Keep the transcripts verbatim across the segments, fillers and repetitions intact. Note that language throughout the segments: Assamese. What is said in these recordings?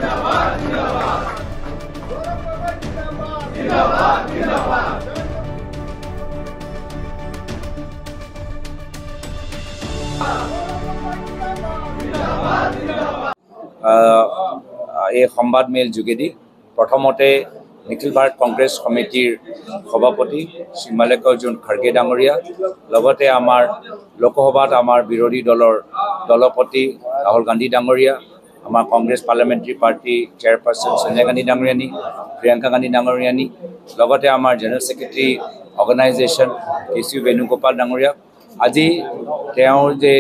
এই সংবাদমেল যোগেদি প্ৰথমতে নিখিল ভাৰত কংগ্ৰেছ কমিটিৰ সভাপতি শ্ৰী মল্লিকাৰ্জুন খাৰ্গে ডাঙৰীয়া লগতে আমাৰ লোকসভাত আমাৰ বিৰোধী দলৰ দলপতি ৰাহুল গান্ধী ডাঙৰীয়া আমাৰ Congress parliamentary party chairperson Sonia Gandhi ডাঙৰীয়ানী প্ৰিয়ংকা গান্ধী ডাঙৰীয়ানী লগতে আমাৰ general secretary organisation K C Venugopal ডাঙৰীয়া আজি তেওঁৰ যে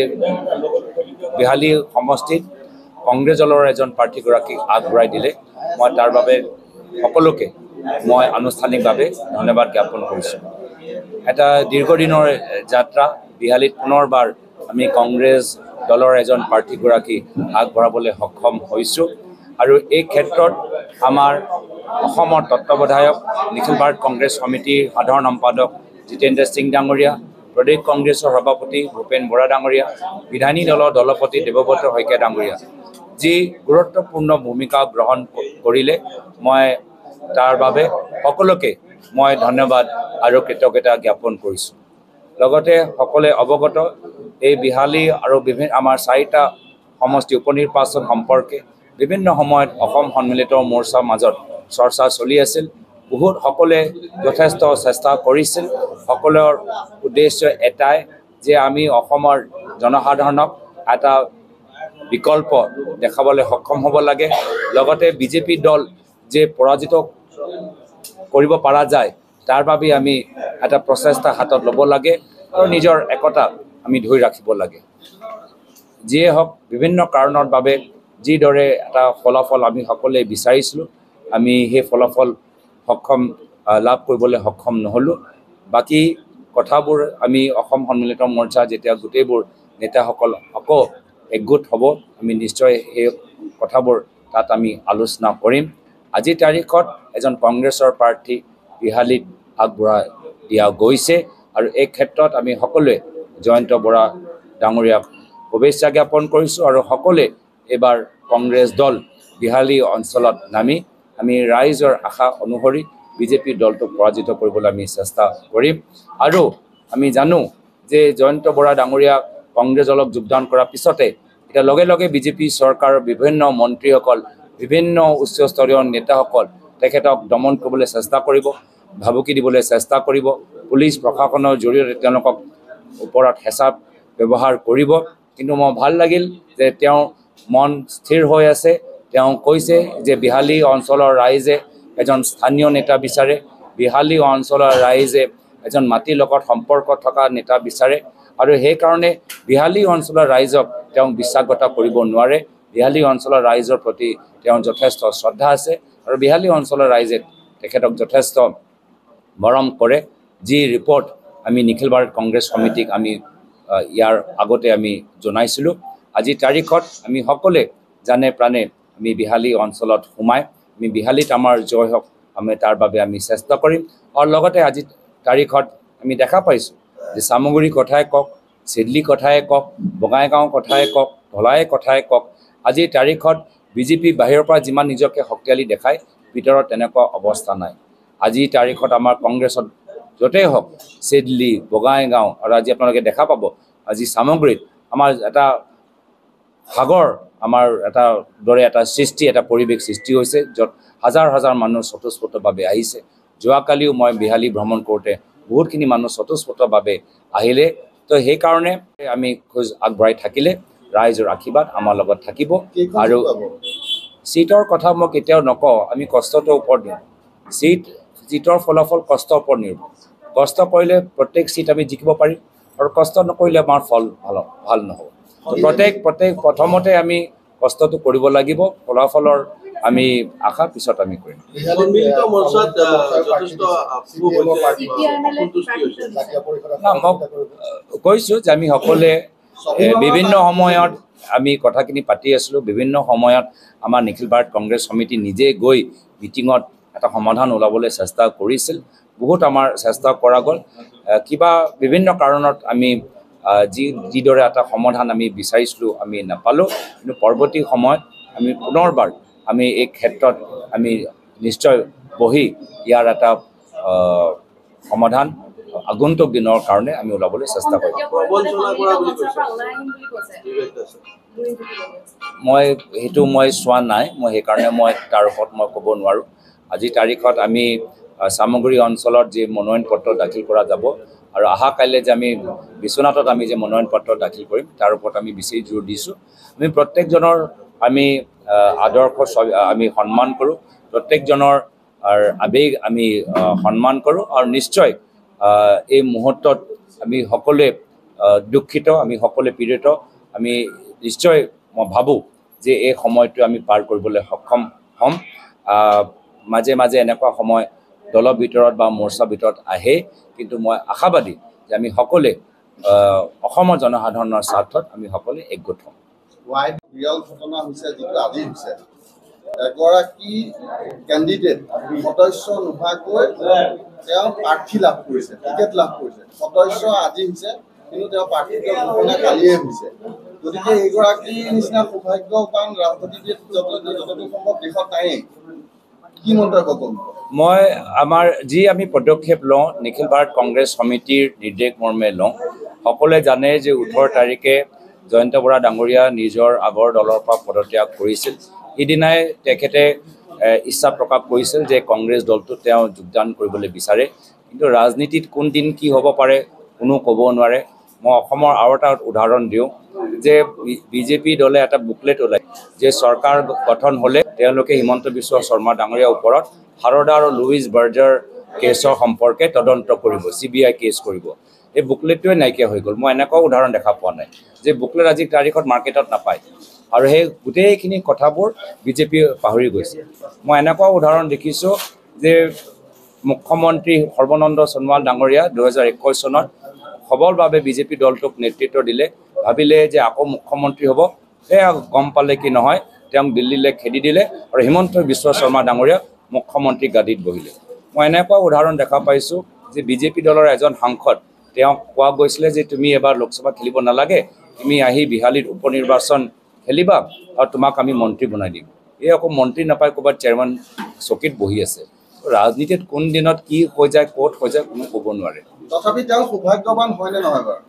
বিহালী সমষ্টিত কংগ্ৰেছ দলৰ এজন প্ৰাৰ্থীগৰাকীক আগবঢ়াই দিলে মই তাৰ বাবে সকলোকে মই আনুষ্ঠানিকভাৱে ধন্যবাদ জ্ঞাপন কৰিছোঁ। এটা দীৰ্ঘদিনৰ যাত্ৰা বিহালীত পুনৰবাৰ আমি কংগ্ৰেছ দলৰ এজন প্ৰাৰ্থীগৰাকী আগবঢ়াবলৈ সক্ষম হৈছোঁ আৰু এই ক্ষেত্ৰত আমাৰ অসমৰ তত্ত্বাৱধায়ক নিখিল ভাৰত কংগ্ৰেছ সমিতিৰ সাধাৰণ সম্পাদক জিতেন্দ্ৰ সিং ডাঙৰীয়া প্ৰদেশ কংগ্ৰেছৰ সভাপতি ভূপেন বৰা ডাঙৰীয়া বিধায়িনী দলৰ দলপতি দেৱব্ৰত শইকীয়া ডাঙৰীয়া যি গুৰুত্বপূৰ্ণ ভূমিকা গ্ৰহণ কৰিলে মই তাৰ বাবে সকলোকে মই ধন্যবাদ আৰু কৃতজ্ঞতা জ্ঞাপন কৰিছোঁ। লগতে সকলোৱে অৱগত এই বিহালী আৰু বিভিন্ন আমাৰ চাৰিটা সমষ্টি উপনিৰ্বাচন সম্পৰ্কে বিভিন্ন সময়ত অসম সন্মিলিত মৰ্চাৰ মাজত চৰ্চা চলি আছিল। বহুত সকলোৱে যথেষ্ট চেষ্টা কৰিছিল। সকলোৰ উদ্দেশ্য এটাই যে আমি অসমৰ জনসাধাৰণক এটা বিকল্প দেখাবলৈ সক্ষম হ'ব লাগে। লগতে বিজেপি দল যে পৰাজিত কৰিব পৰা যায় তাৰ বাবে আমি এটা প্ৰচেষ্টা হাতত ল'ব লাগে আৰু নিজৰ একতা আমি ধৰি ৰাখিব লাগে। যিয়ে হওক বিভিন্ন কাৰণৰ বাবে যিদৰে এটা ফলাফল আমি সকলোৱে বিচাৰিছিলোঁ আমি সেই ফলাফল সক্ষম লাভ কৰিবলৈ সক্ষম নহ'লোঁ। বাকী কথাবোৰ আমি অসম সন্মিলিত মৰ্চা যেতিয়া গোটেইবোৰ নেতাসকল আকৌ একগোট হ'ব আমি নিশ্চয় সেই কথাবোৰ তাত আমি আলোচনা কৰিম। আজিৰ তাৰিখত এজন কংগ্ৰেছৰ প্ৰাৰ্থী বিহালীত আগবঢ়াই দিয়া গৈছে আৰু এই ক্ষেত্ৰত আমি সকলোৱে জয়ন্ত বৰা ডাঙৰীয়াক শুভেচ্ছা জ্ঞাপন কৰিছোঁ আৰু সকলোৱে এইবাৰ কংগ্ৰেছ দল বিহালী অঞ্চলত নামি আমি ৰাইজৰ আশা অনুসৰি বিজেপি দলটোক পৰাজিত কৰিবলৈ আমি চেষ্টা কৰিম। আৰু আমি জানো যে জয়ন্ত বৰা ডাঙৰীয়াক কংগ্ৰেছ দলক যোগদান কৰাৰ পিছতে এতিয়া লগে লগে বিজেপি চৰকাৰৰ বিভিন্ন মন্ত্ৰীসকল বিভিন্ন উচ্চস্তৰীয় নেতাসকল তেখেতক দমন কৰিবলৈ চেষ্টা কৰিব, ভাবুকি দিবলৈ চেষ্টা কৰিব, পুলিচ প্ৰশাসনৰ জৰিয়তে তেওঁলোকক ওপৰত হেঁচা ব্যৱহাৰ কৰিব। কিন্তু মই ভাল লাগিল যে তেওঁ মন স্থিৰ হৈ আছে। তেওঁ কৈছে যে বিহালী অঞ্চলৰ ৰাইজে এজন স্থানীয় নেতা বিচাৰে, বিহালী অঞ্চলৰ ৰাইজে এজন মাটিৰ লগত সম্পৰ্ক থকা নেতা বিচাৰে আৰু সেইকাৰণে বিহালী অঞ্চলৰ ৰাইজক তেওঁ বিশ্বাসঘাত কৰিব নোৱাৰে। বিহালী অঞ্চলৰ ৰাইজৰ প্ৰতি তেওঁৰ যথেষ্ট শ্ৰদ্ধা আছে আৰু বিহালী অঞ্চলৰ ৰাইজে তেখেতক যথেষ্ট মৰম কৰে। যি ৰিপৰ্ট আমি নিখিল ভাৰত কংগ্ৰেছ সমিতিক আমি ইয়াৰ আগতে আমি জনাইছিলোঁ। আজিৰ তাৰিখত আমি সকলোৱে জানে প্ৰাণে আমি বিহালী অঞ্চলত সোমাই আমি বিহালীত আমাৰ জয় হওক আমি তাৰ বাবে আমি চেষ্টা কৰিম। আৰু লগতে আজিৰ তাৰিখত আমি দেখা পাইছোঁ যে চামগুৰি কথাই কওক, চিডলি কথাই কওক, বঙাইগাঁও কথাই কওক, ধলাই কথাই কওক, আজিৰ তাৰিখত বিজেপি বাহিৰৰ পৰা যিমান নিজকে শক্তিশালী দেখায় ভিতৰত তেনেকুৱা অৱস্থা নাই। আজিৰ তাৰিখত আমাৰ কংগ্ৰেছত য'তেই হওক চিডলি বঙাইগাঁও আৰু আজি আপোনালোকে দেখা পাব আজি চামগুৰিত আমাৰ এটা সাগৰ আমাৰ এটা দৰে এটা সৃষ্টি এটা পৰিৱেশ সৃষ্টি হৈছে য'ত হাজাৰ হাজাৰ মানুহ স্বতঃস্ফূৰ্তভাৱে আহিছে। যোৱাকালিও মই বিহালী ভ্ৰমণ কৰোঁতে বহুতখিনি মানুহ স্বতঃস্ফূৰ্তভাৱে আহিলে। তো সেইকাৰণে আমি খোজ আগবঢ়াই থাকিলে ৰাইজৰ আশীৰ্বাদ আমাৰ লগত থাকিব। আৰু চিটৰ কথা মই কেতিয়াও নকওঁ, আমি কষ্টটোৰ ওপৰত দিওঁ। চিট চিটৰ ফলাফল কষ্টৰ ওপৰত নিৰ্ভৰ। কষ্ট কৰিলে প্ৰত্যেক চিট আমি জিকিব পাৰিম আৰু কষ্ট নকৰিলে আমাৰ ফল ভাল ভাল নহ'ব। প্ৰত্যেক প্ৰত্যেক প্ৰথমতে আমি কষ্টটো কৰিব লাগিব, ফলাফলৰ আমি আশা পিছত আমি কৰিম। মই কৈছোঁ যে আমি সকলোৱে বিভিন্ন সময়ত আমি কথাখিনি পাতি আছিলোঁ। বিভিন্ন সময়ত আমাৰ নিখিল ভাৰত কংগ্ৰেছ সমিতি নিজে গৈ মিটিঙত এটা সমাধান ওলাবলৈ চেষ্টা কৰিছিল। বহুত আমাৰ চেষ্টা কৰা গ'ল। কিবা বিভিন্ন কাৰণত আমি যি যিদৰে এটা সমাধান আমি বিচাৰিছিলোঁ আমি নাপালোঁ। কিন্তু পৰৱৰ্তী সময়ত আমি পুনৰবাৰ আমি এই ক্ষেত্ৰত আমি নিশ্চয় বহি ইয়াৰ এটা সমাধান আগন্তুক দিনৰ কাৰণে আমি ওলাবলৈ চেষ্টা কৰিম মই হেতু মই সোৱা নাই মই সেই কাৰণে মই তাৰ ওপৰত মই ক'ব নোৱাৰো আজি তাৰিখত আমি সামগ্ৰী অঞ্চলত যে মনোনয়ন পত্ৰ দাখিল কৰা যাব আৰু আহা কাইলে যে আমি বিশ্বনাথত আমি যে মনোনয়ন পত্ৰ দাখিল কৰিম তাৰ ওপৰত আমি বেছি জোৰ দিছো আমি প্ৰত্যেকজনৰ আমি আদৰ্শ আমি সন্মান কৰো প্ৰত্যেকজনৰ আবেগ আমি সন্মান কৰো আৰু নিশ্চয় এই মুহূৰ্তত আমি সকলোৱে দুখিত আমি সকলোৱে পীড়িত আমি নিশ্চয় মই ভাবো যে এই সময়টো আমি পাৰ কৰিবলৈ সক্ষম হম মাজে মাজে এনেকুৱা সময় দলৰ ভিতৰত বা মোৰ্চা ভিতৰত আহে কিন্তু মই আশাবাদী যে আমি সকলোৱে অসমৰ জনসাধাৰণৰ স্বাৰ্থত আমি সকলোৱে একগোট হম ওয়াইড রিয়েল ঘটনা হৈছে যেটো আজি হৈছে এগৰাকী ক্যান্ডিডেট সদস্য নোহোৱাকৈ তেওঁ প্ৰাৰ্থী লাভ কৰিছে টিকেট লাভ কৰিছে সদস্য আজি হৈছে কিন্তু তেওঁ প্ৰাৰ্থীত্ব ঘোষণা কালিয়ে হৈছে গতিকে এগৰাকী নিচিনা সৌভাগ্যৱান ৰাজনীতিবিদ যতদূৰ সম্ভৱ দেশত নাই কি মন্তব্য কৰিম মই আমাৰ যি আমি পদক্ষেপ লওঁ নিখিল ভাৰত কংগ্ৰেছ সমিতিৰ নিৰ্দেশ মৰ্মে লওঁ সকলোৱে জানে যে ওঠৰ তাৰিখে জয়ন্ত বৰা ডাঙৰীয়া নিজৰ আগৰ দলৰ পৰা পদত্যাগ কৰিছিল ইদিনাই তেখেতে ইচ্ছা প্ৰকাশ কৰিছিল যে কংগ্ৰেছ দলটো তেওঁ যোগদান কৰিবলৈ বিচাৰে কিন্তু ৰাজনীতিত কোন দিন কি হ'ব পাৰে কোনো ক'ব নোৱাৰে মই অসমৰ আৰু এটা উদাহৰণ দিওঁ যে বিজেপি দলে এটা বুকলেট ওলাই যে চৰকাৰ গঠন হ'লে তেওঁলোকে হিমন্ত বিশ্ব শৰ্মা ডাঙৰীয়াৰ ওপৰত হাৰদা আৰু লুইজ বাৰ্জাৰ কেছৰ সম্পৰ্কে তদন্ত কৰিব চিবিআই কেছ কৰিব এই বুকলেটটোৱে নাইকিয়া হৈ গ'ল মই এনেকুৱা উদাহৰণ দেখা পোৱা নাই যে বুকলেট আজি তাৰিখত মাৰ্কেটত নাপায় আৰু সেই গোটেইখিনি কথাবোৰ বিজেপি পাহৰি গৈছে মই এনেকুৱা উদাহৰণ দেখিছোঁ যে মুখ্যমন্ত্ৰী সৰ্বানন্দ সোণোৱাল ডাঙৰীয়া দুহেজাৰ একৈছ চনত সবলভাৱে বিজেপি দলটোক নেতৃত্ব দিলে ভাবিলে যে আকৌ মুখ্যমন্ত্ৰী হ'ব সেয়া গম পালে কি নহয় তেওঁক দিল্লীলৈ খেদি দিলে আৰু হিমন্ত বিশ্ব শৰ্মা ডাঙৰীয়া মুখ্যমন্ত্ৰী গাদীত বহিলে মই এনেকুৱা উদাহৰণ দেখা পাইছোঁ যে বিজেপি দলৰ এজন সাংসদ তেওঁক কোৱা গৈছিলে যে তুমি এবাৰ লোকসভা খেলিব নালাগে তুমি আহি বিহালীত উপ নিৰ্বাচন খেলিবা আৰু তোমাক আমি মন্ত্ৰী বনাই দিম এই আকৌ মন্ত্ৰী নাপায় ক'ৰবাত চেয়াৰমেন চকীত বহি আছে ৰাজনীতিত কোন দিনত কি হৈ যায় ক'ত হৈ যায় কোনো ক'ব নোৱাৰে তথাপি তেওঁ সৌভাগ্যৱান হয়নে নহয় বাৰু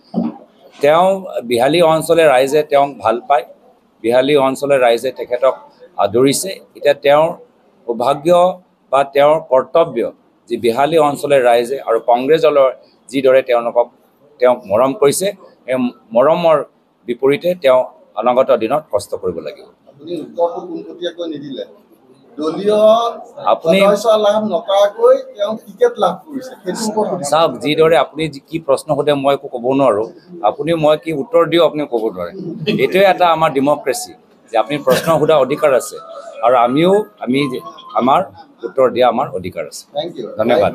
তেওঁ বিহালী অঞ্চলৰ ৰাইজে তেওঁক ভাল পায় বিহালী অঞ্চলৰ ৰাইজে তেখেতক আদৰিছে এতিয়া তেওঁৰ সৌভাগ্য বা তেওঁৰ কৰ্তব্য যে বিহালী অঞ্চলৰ ৰাইজে আৰু কংগ্ৰেছ দলৰ যিদৰে তেওঁলোকক তেওঁক মৰম কৰিছে এই মৰমৰ বিপৰীতে তেওঁ অনাগত দিনত কষ্ট কৰিব লাগিব আপুনি উত্তৰটো পোনপটীয়াকৈ নিদিলে দলীয় আপুনি লাভ নকৰাকৈ তেওঁ টিকেট লাভ কৰিছে চাওক যিদৰে আপুনি কি প্ৰশ্ন সোধে মই একো ক'ব নোৱাৰো আপুনি মই কি উত্তৰ দিওঁ আপুনি ক'ব নোৱাৰে এইটোৱে এটা আমাৰ ডেমক্ৰেচি যে আপুনি প্ৰশ্ন সোধা অধিকাৰ আছে আৰু আমিও আমি আমাৰ উত্তৰ দিয়া আমাৰ অধিকাৰ আছে থেংক ইউ ধন্যবাদ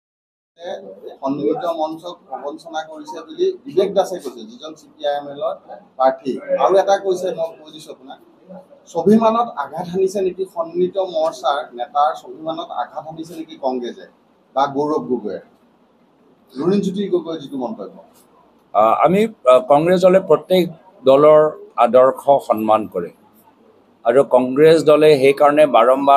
সন্মিলিত মঞ্চক প্ৰবঞ্চনা কৰিছে বুলি বিবেক দাসে কৈছে যিজন চি পি আই এম এলৰ প্ৰাৰ্থী আৰু এটা কৈছে মই কৈ দিছোঁ আপোনাক স্বাভিমানত আঘাত হানিছে নেকি সন্মিলিত মৰ্চাৰ নেতাৰ স্বাভিমানত আঘাত হানিছে নেকি কংগ্ৰেছে বা গৌৰৱ গগৈয়ে লুৰিণজ্যোতি গগৈৰ যিটো মন্তব্য আমি কংগ্ৰেছ দলে প্ৰত্যেক দলৰ আদৰ্শ সন্মান কৰে আৰু কংগ্ৰেছ দলে সেইকাৰণে বাৰম্বাৰ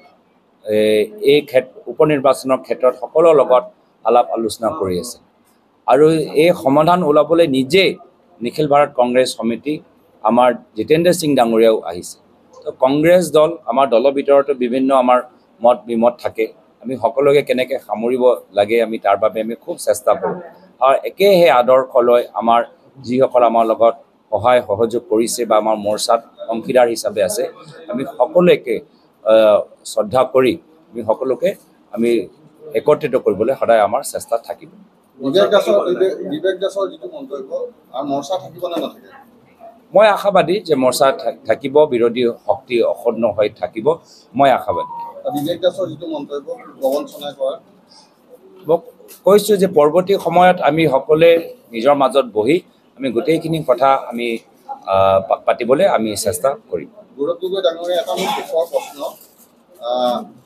এই ক্ষেত্ৰ উপ নিৰ্বাচনৰ ক্ষেত্ৰত সকলোৰ লগত আলাপ আলোচনা কৰি আছে আৰু এই সমাধান ওলাবলৈ নিজে নিখিল ভাৰত কংগ্ৰেছ সমিতি আমাৰ জিতেন্দ্ৰ সিং ডাঙৰীয়াও আহিছে তো কংগ্ৰেছ দল আমাৰ দলৰ ভিতৰতো বিভিন্ন আমাৰ মত বিমত থাকে আমি সকলোকে কেনেকৈ সামৰিব লাগে আমি তাৰ বাবে আমি খুব চেষ্টা কৰোঁ আৰু একে সেই আদৰ্শ লৈ আমাৰ যিসকল আমাৰ লগত সহায় সহযোগ কৰিছে বা আমাৰ মৰ্চাত অংশীদাৰ হিচাপে আছে আমি সকলোকে শ্ৰদ্ধা কৰি আমি সকলোকে আমি একত্ৰিত কৰিবলৈ সদায় আমাৰ চেষ্টা থাকিব বিবেক দাসৰ বিবেক দাসৰ যিটো মন্তব্য আৰু মৰ্চা থাকিব নে নাথাকে মই আশাবাদী যে মৰ্চা থাকিব বিৰোধী শক্তি অক্ষুণ্ণ হৈ থাকিব মই আশাবাদী বিবেক দাসৰ যিটো মন্তব্য প্ৰবঞ্চনা কৰা মোক কৈছোঁ যে পৰৱৰ্তী সময়ত আমি সকলোৱে নিজৰ মাজত বহি আমি গোটেইখিনি কথা আমি পাতিবলৈ আমি চেষ্টা কৰিম গৌৰৱ গগৈ ডাঙৰীয়া এটা মোৰ শেষৰ প্ৰশ্ন